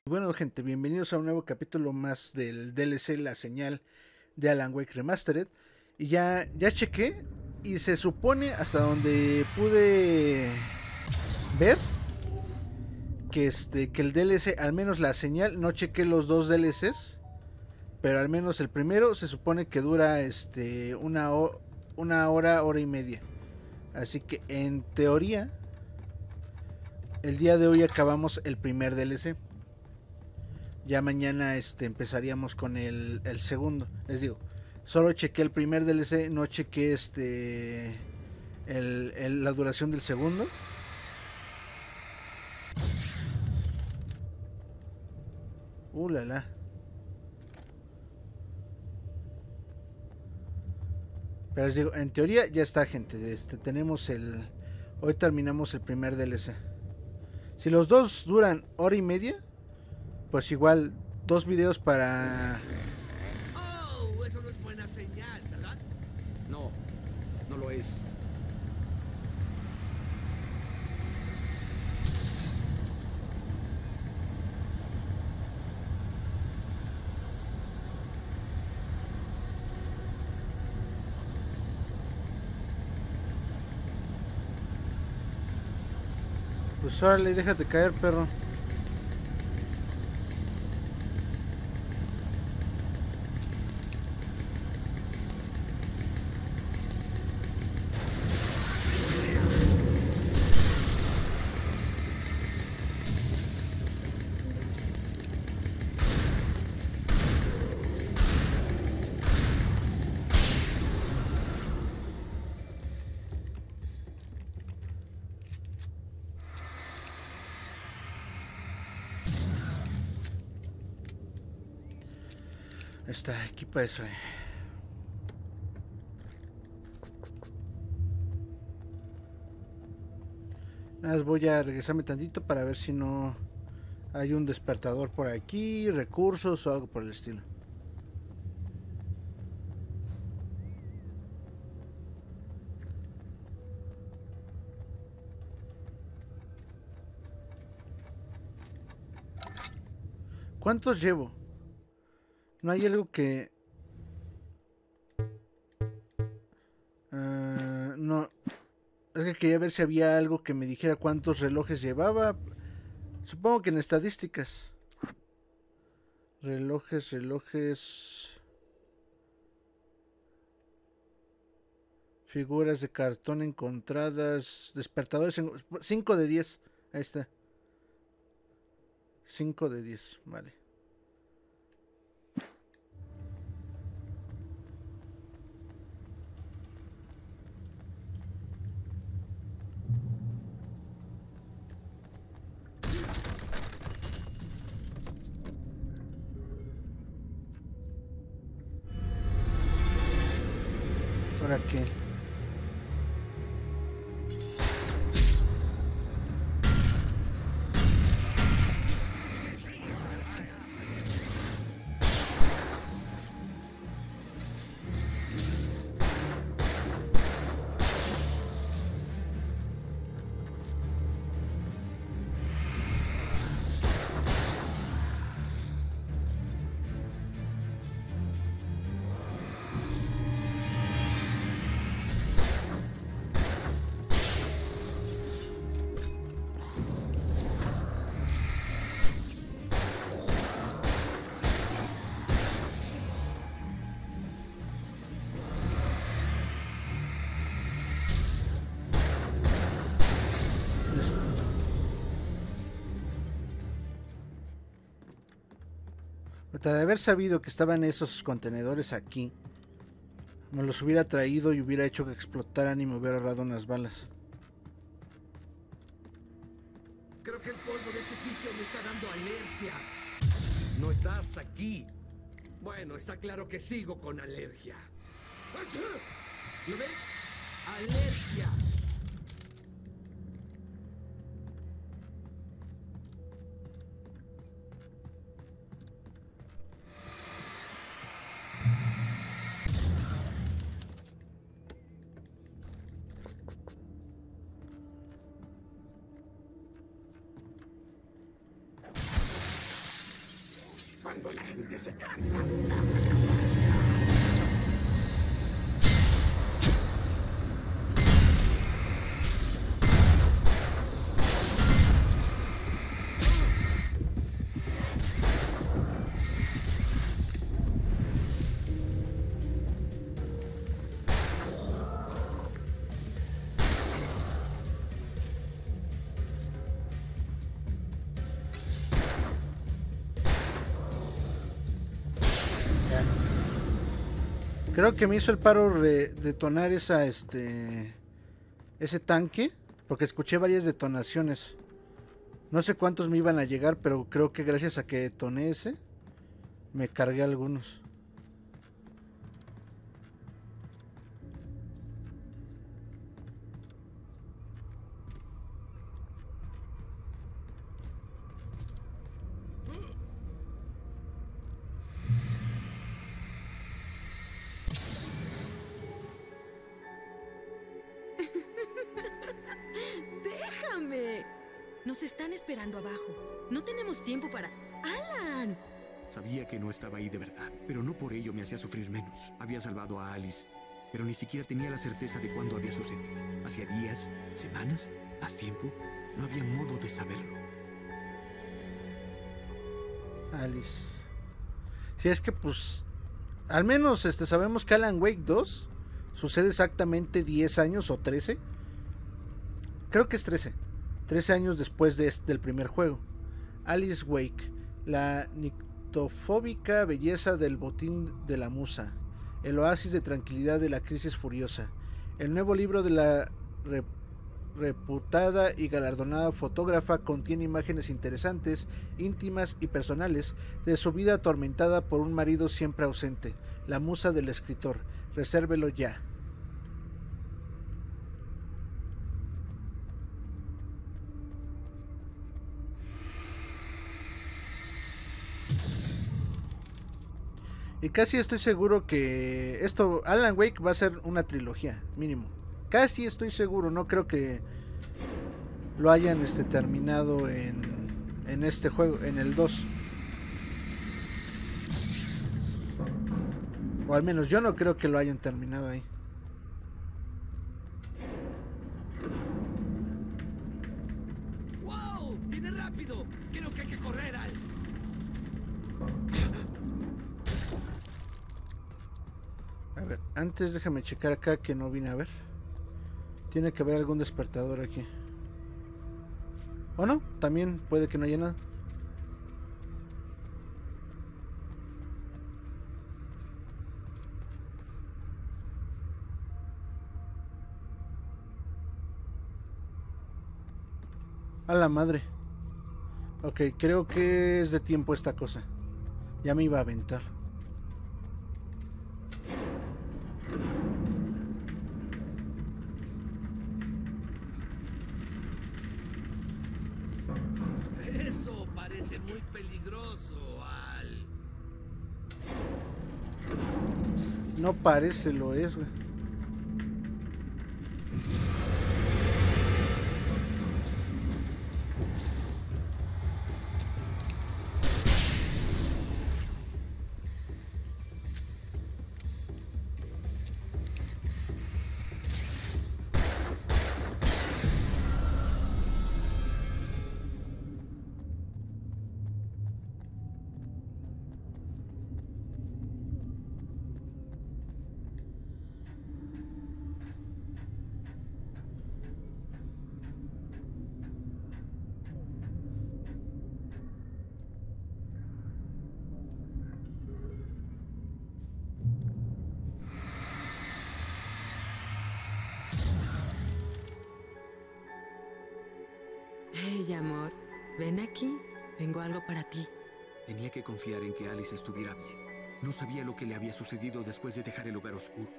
Bueno, gente, bienvenidos a un nuevo capítulo más del DLC La Señal de Alan Wake Remastered. Y ya chequé y se supone hasta donde pude ver que el DLC, al menos la señal, no chequé los dos DLCs, pero al menos el primero se supone que dura una hora, hora y media. Así que en teoría, el día de hoy acabamos el primer DLC. Ya mañana empezaríamos con el segundo. Les digo, solo chequé el primer DLC, no chequé la duración del segundo. La la. Pero les digo, en teoría ya está, gente. Tenemos el. Hoy terminamos el primer DLC. Si los dos duran hora y media, pues igual dos videos para. Oh, eso no es buena señal, ¿verdad? No, no lo es. Pues órale, déjate caer, perro. Está aquí para eso. Nada más voy a regresarme tantito para ver si no hay un despertador por aquí, recursos o algo por el estilo. ¿Cuántos llevo? No hay algo que... no. Es que quería ver si había algo que me dijera cuántos relojes llevaba. Supongo que en estadísticas. Relojes. Figuras de cartón encontradas. Despertadores. 5 de 10. Ahí está. 5 de 10. Vale. ¿Ahora qué? De haber sabido que estaban esos contenedores aquí, me los hubiera traído y hubiera hecho que explotaran y me hubiera ahorrado unas balas. Creo que el polvo de este sitio me está dando alergia. No estás aquí. Bueno, está claro que sigo con alergia. ¿Lo ves? Alergia. Luego la gente se cansa. Creo que me hizo el paro detonar ese tanque, porque escuché varias detonaciones. No sé cuántos me iban a llegar, pero creo que gracias a que detoné ese, me cargué algunos. ¡Déjame! Nos están esperando abajo. No tenemos tiempo para... ¡Alan! Sabía que no estaba ahí de verdad, pero no por ello me hacía sufrir menos. Había salvado a Alice, pero ni siquiera tenía la certeza de cuándo había sucedido. ¿Hacía días? ¿Semanas? ¿Más tiempo? No había modo de saberlo. Alice. Si es que pues... Al menos sabemos que Alan Wake 2 sucede exactamente 10 años o 13. Creo que es 13. 13 años después del primer juego. Alice Wake. La nictofóbica belleza del botín de la musa. El oasis de tranquilidad de la crisis furiosa. El nuevo libro de la reputada y galardonada fotógrafa contiene imágenes interesantes, íntimas y personales de su vida atormentada por un marido siempre ausente. La musa del escritor. Resérvelo ya. Y casi estoy seguro que Alan Wake va a ser una trilogía, mínimo. Casi estoy seguro, no creo que lo hayan terminado en este juego, en el 2. O al menos yo no creo que lo hayan terminado ahí. ¡Wow! ¡Viene rápido! Creo que hay que correr, Al. A ver, antes déjame checar acá que no vine a ver. Tiene que haber algún despertador aquí. O no, también puede que no haya nada. A la madre. Ok, creo que es de tiempo esta cosa. Ya me iba a aventar. Eso parece muy peligroso, Al. No parece, lo es, güey. Hey, amor. Ven aquí. Tengo algo para ti. Tenía que confiar en que Alice estuviera bien. No sabía lo que le había sucedido después de dejar el lugar oscuro.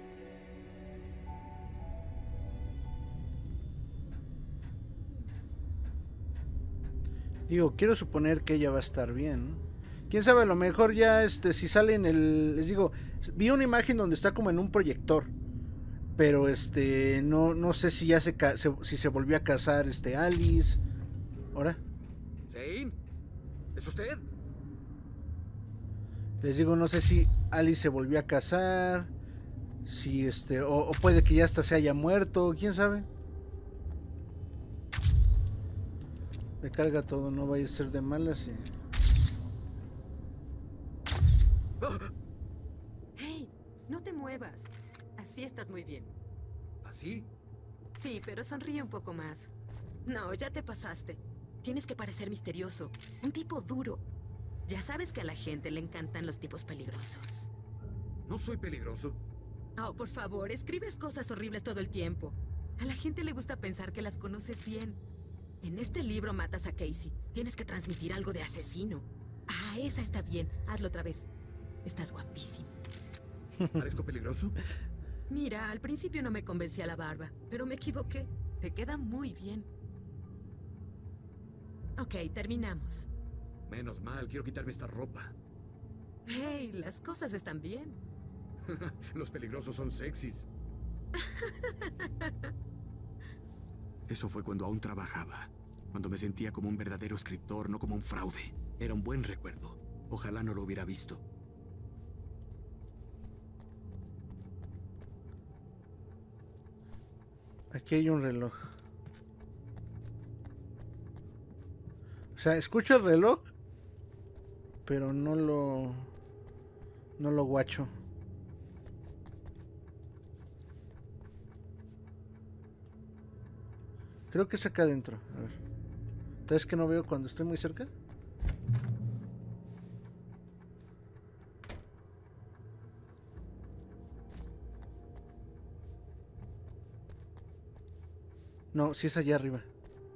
Digo, quiero suponer que ella va a estar bien, ¿no? Quién sabe, a lo mejor ya si sale en el... Les digo, vi una imagen donde está como en un proyector. Pero no sé si ya si se volvió a casar Alice. ¿Ahora? ¿Zane? ¿Es usted? Les digo, no sé si Alice se volvió a casar, si o puede que ya hasta se haya muerto, quién sabe. Me carga todo, no vaya a ser de malas. Hey, no te muevas. Así estás muy bien. ¿Así? Sí, pero sonríe un poco más. No, ya te pasaste. Tienes que parecer misterioso. Un tipo duro. Ya sabes que a la gente le encantan los tipos peligrosos. No soy peligroso. Oh, por favor, escribes cosas horribles todo el tiempo. A la gente le gusta pensar que las conoces bien. En este libro matas a Casey. Tienes que transmitir algo de asesino. Ah, esa está bien. Hazlo otra vez. Estás guapísimo. ¿Parezco peligroso? Mira, al principio no me convencía la barba, pero me equivoqué. Te queda muy bien. Ok, terminamos. Menos mal, quiero quitarme esta ropa. Hey, las cosas están bien. Los peligrosos son sexys. Eso fue cuando aún trabajaba. Cuando me sentía como un verdadero escritor, no como un fraude. Era un buen recuerdo. Ojalá no lo hubiera visto. Aquí hay un reloj. O sea, escucho el reloj, pero no lo guacho. Creo que es acá adentro. A ver. ¿Entonces que no veo cuando estoy muy cerca? No, sí es allá arriba.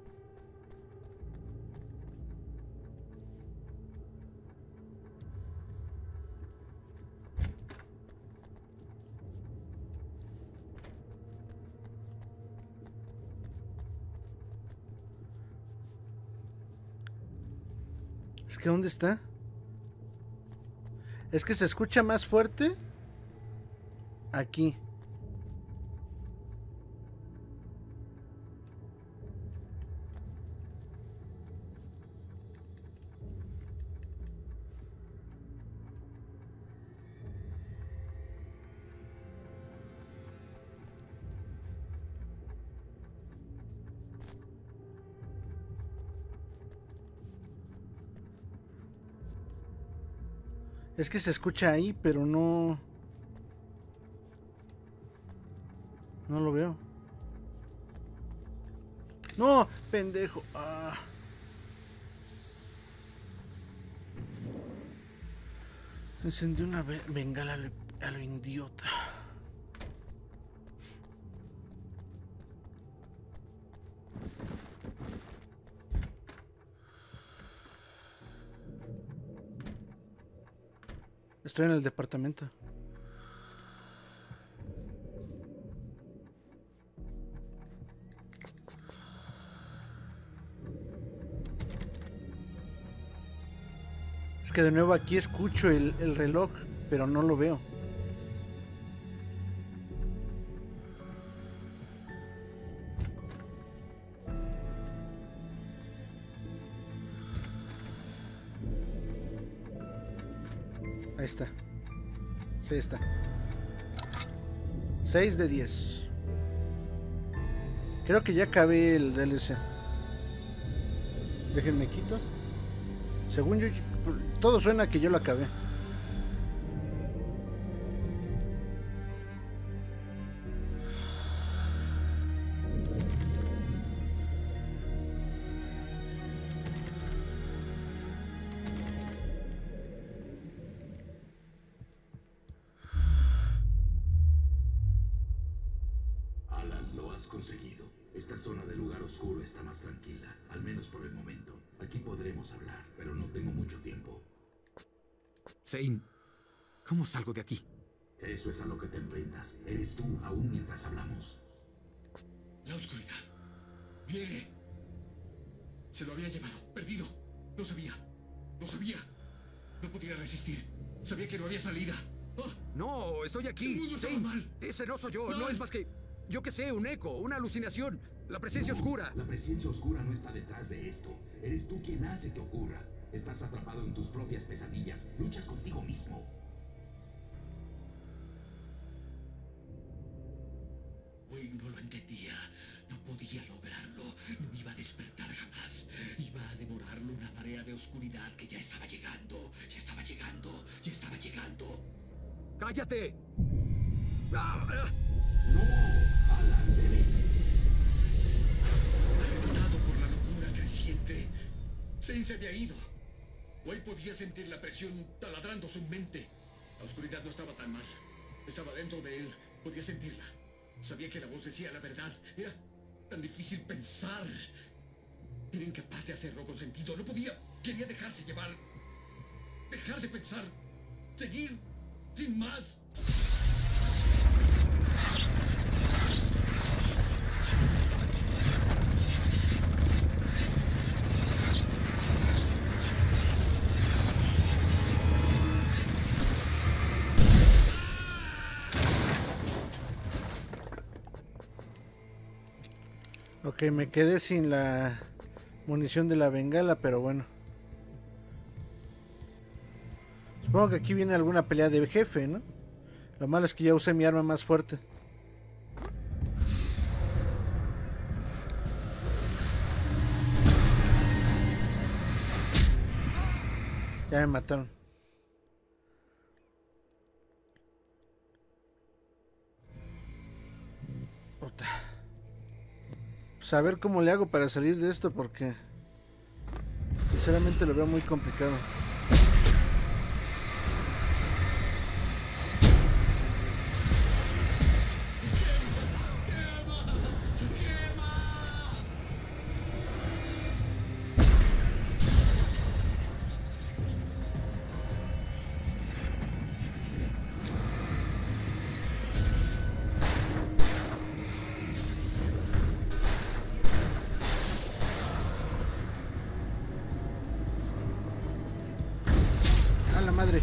Es que ¿dónde está? Es que se escucha más fuerte aquí. Es que se escucha ahí, pero no lo veo. No, pendejo. Ah. Encendí una bengala a lo idiota. Estoy en el departamento. Es que de nuevo aquí escucho el reloj, pero no lo veo. Ahí está. Sí, está. 6 de 10. Creo que ya acabé el DLC. Déjenme quito. Según yo, todo suena que yo lo acabé. Alan, lo has conseguido. Esta zona del lugar oscuro está más tranquila, al menos por el momento. Aquí podremos hablar, pero no tengo mucho tiempo. Zane, ¿cómo salgo de aquí? Eso es a lo que te enfrentas. Eres tú, aún mientras hablamos. La oscuridad. Viene. Se lo había llevado. Perdido. No sabía. No sabía. No podía resistir. Sabía que no había salida. ¡Ah! No, estoy aquí. El mundo estaba Zane, mal. ese no soy yo. Mal. No es más que, yo qué sé, un eco, una alucinación. La presencia oscura. La presencia oscura no está detrás de esto. Eres tú quien hace que ocurra. Estás atrapado en tus propias pesadillas. Luchas contigo mismo. Wayne no lo entendía. No podía lograrlo. No iba a despertar jamás. Iba a devorarlo una marea de oscuridad que ya estaba llegando. Ya estaba llegando. Ya estaba llegando. ¡Cállate! No, Alan, Arrebatado por la locura creciente, Zane se había ido. Wayne podía sentir la presión taladrando su mente. La oscuridad no estaba tan mal. Estaba dentro de él. Podía sentirla. Sabía que la voz decía la verdad. Era tan difícil pensar. Era incapaz de hacerlo con sentido. No podía. Quería dejarse llevar. Dejar de pensar. Seguir sin más. Ok, me quedé sin la munición de la bengala, pero bueno. Supongo que aquí viene alguna pelea de jefe, ¿no? Lo malo es que ya usé mi arma más fuerte. Ya me mataron. Puta. Pues a ver cómo le hago para salir de esto, porque sinceramente lo veo muy complicado. Madre.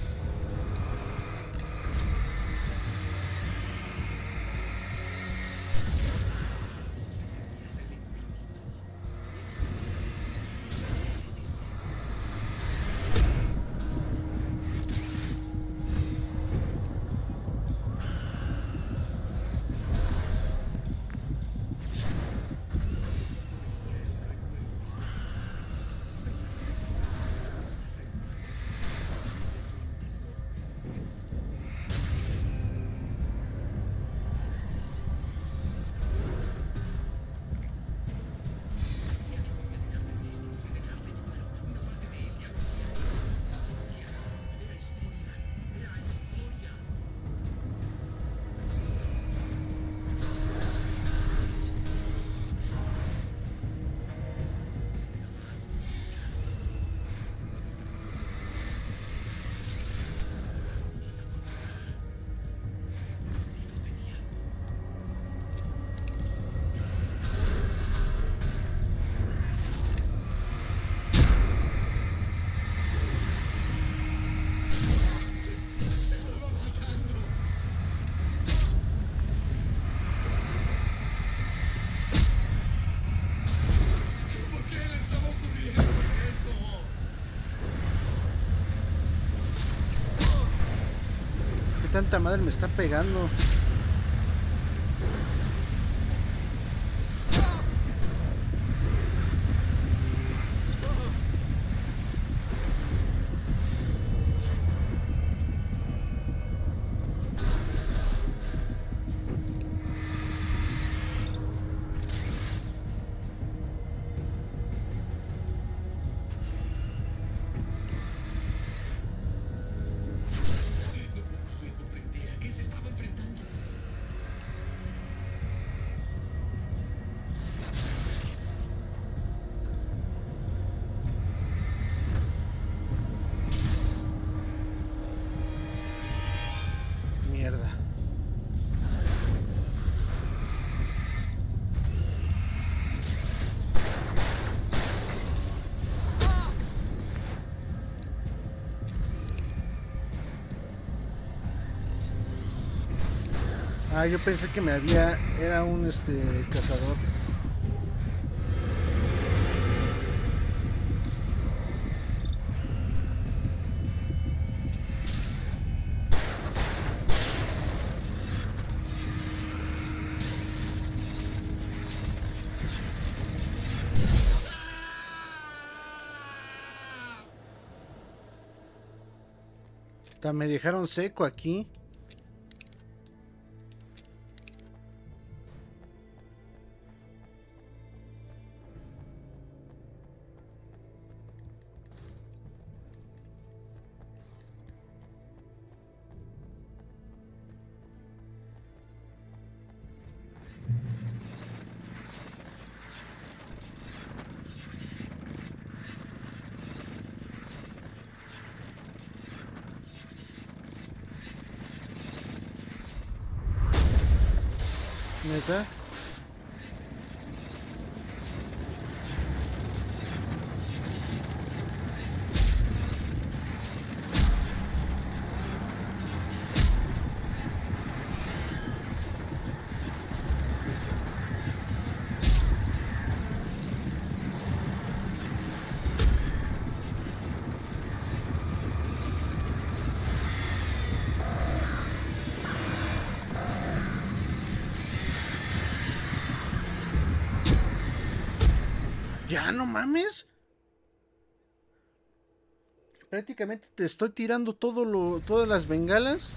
Tanta madre me está pegando. Ah, yo pensé que era un cazador. Me dejaron seco aquí. ¿Neta? Ya no mames. Prácticamente te estoy tirando todas las bengalas.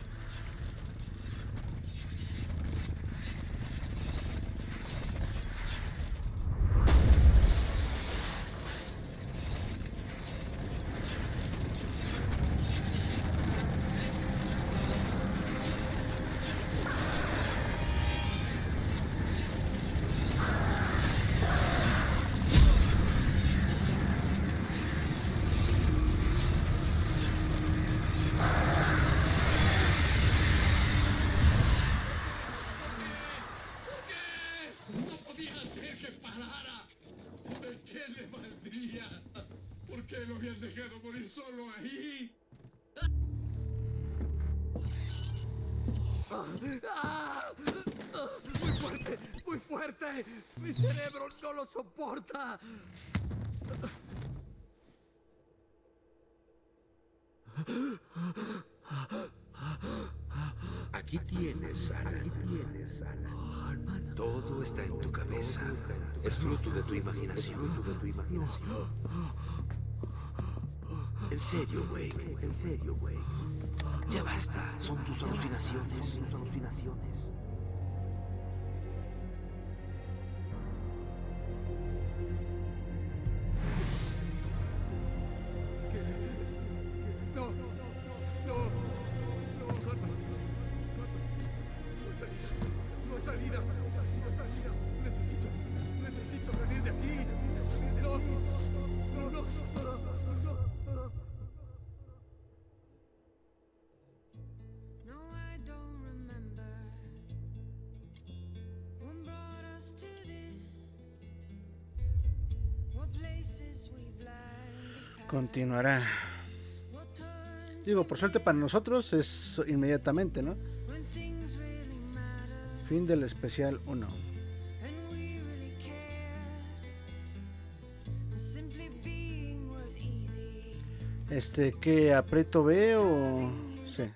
¿Por qué lo habían dejado morir solo ahí? ¡Muy fuerte! ¡Muy fuerte! ¡Mi cerebro no lo soporta! Aquí tienes, Alan. Todo está en tu cabeza. Es fruto de tu imaginación. En serio, Wake. Ya basta. Son tus alucinaciones. No, calma. No hay salida. No hay salida. Necesito salir de aquí. No. No, I don't remember what brought us to this. What places we blindly Continuará. what turns Digo, por suerte para nosotros es inmediatamente, ¿no? when things really matter Fin del especial 1. and we really care. Simply being was easy. ¿Qué aprieto B o C?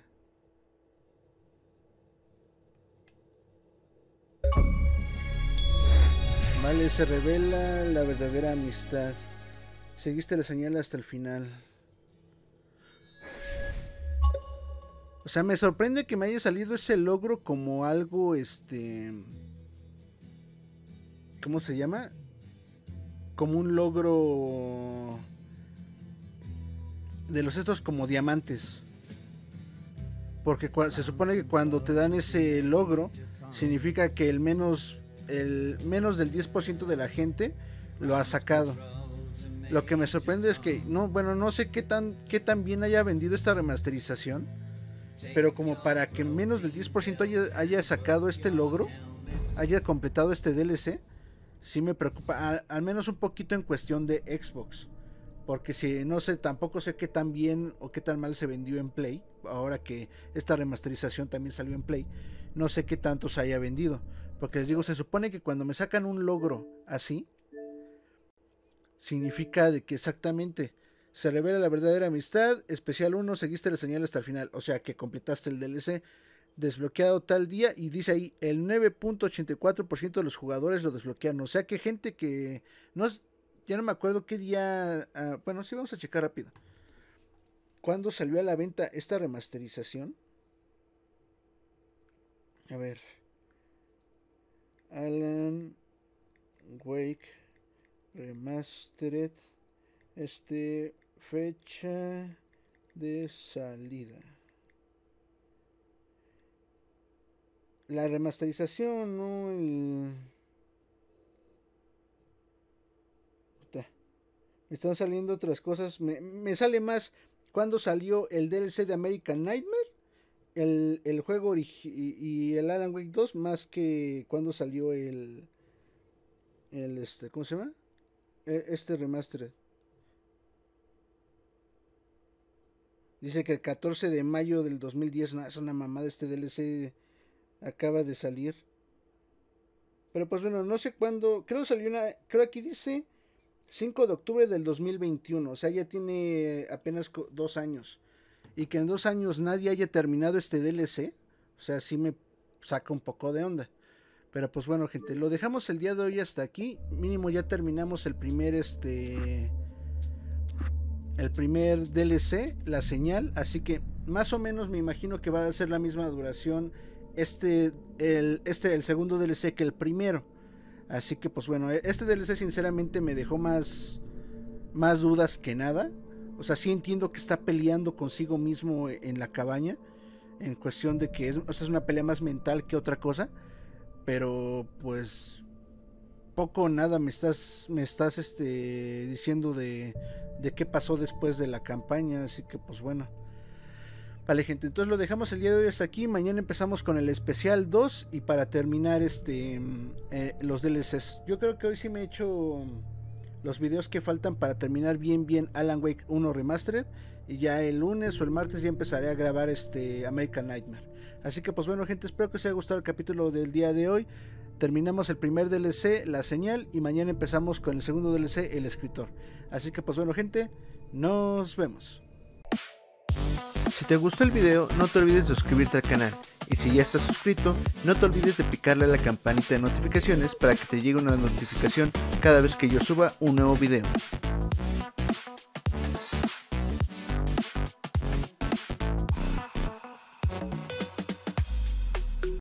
Vale, se revela la verdadera amistad. Seguiste la señal hasta el final. O sea, me sorprende que me haya salido ese logro como algo, ¿cómo se llama? Como un logro de los estos como diamantes. Porque se supone que cuando te dan ese logro, significa que el menos del 10% de la gente lo ha sacado. Lo que me sorprende es que, no sé qué tan bien haya vendido esta remasterización, pero como para que menos del 10% haya sacado este logro, haya completado este DLC, sí me preocupa, al menos un poquito en cuestión de Xbox. Porque si no sé, tampoco sé qué tan bien o qué tan mal se vendió en Play. Ahora que esta remasterización también salió en Play, no sé qué tanto se haya vendido. Porque les digo, se supone que cuando me sacan un logro así, significa de que exactamente se revela la verdadera amistad. Especial 1, seguiste la señal hasta el final. O sea que completaste el DLC. Desbloqueado tal día. Y dice ahí, el 9.84% de los jugadores lo desbloquearon. O sea que gente que no es... Ya no me acuerdo qué día... bueno, sí, vamos a checar rápido. ¿cuándo salió a la venta esta remasterización? A ver. Alan Wake Remastered. Fecha de salida. La remasterización, no el... Me están saliendo otras cosas. Me sale más cuando salió el DLC de American Nightmare, el juego y el Alan Wake 2, más que cuando salió el ¿cómo se llama? Remastered. Dice que el 14 de mayo del 2010, es una mamada, este DLC acaba de salir. Pero pues bueno, no sé cuándo, creo aquí dice 5 de octubre del 2021, o sea, ya tiene apenas 2 años. Y que en 2 años nadie haya terminado este DLC, o sea, sí me saca un poco de onda. Pero pues bueno, gente, lo dejamos el día de hoy hasta aquí. Mínimo ya terminamos el primer DLC, la señal. Así que más o menos me imagino que va a ser la misma duración el segundo DLC que el primero. Así que pues bueno, este DLC sinceramente me dejó más dudas que nada. O sea, sí entiendo que está peleando consigo mismo en la cabaña, en cuestión de que es una pelea más mental que otra cosa. Pero pues poco o nada me estás diciendo de qué pasó después de la campaña. Así que pues bueno, vale, gente, entonces lo dejamos el día de hoy hasta aquí. Mañana empezamos con el especial 2 y para terminar los DLCs. Yo creo que hoy sí me he hecho los videos que faltan para terminar bien Alan Wake 1 Remastered, y ya el lunes o el martes ya empezaré a grabar American Nightmare. Así que pues bueno, gente, espero que os haya gustado el capítulo del día de hoy. Terminamos el primer DLC, la señal, y mañana empezamos con el segundo DLC, el escritor. Así que pues bueno, gente, nos vemos. Si te gustó el video, no te olvides de suscribirte al canal, y si ya estás suscrito, no te olvides de picarle a la campanita de notificaciones para que te llegue una notificación cada vez que yo suba un nuevo video.